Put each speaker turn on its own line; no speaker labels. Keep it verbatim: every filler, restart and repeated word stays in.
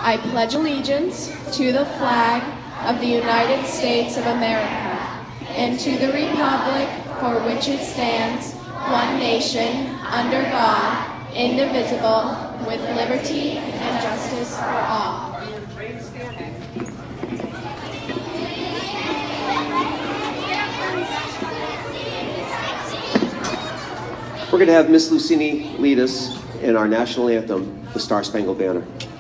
I pledge allegiance to the flag of the United States of America and to the republic for which it stands, one nation, under God, indivisible, with liberty and justice for all.
We're going to have Miss Luccini lead us in our national anthem, the Star-Spangled Banner.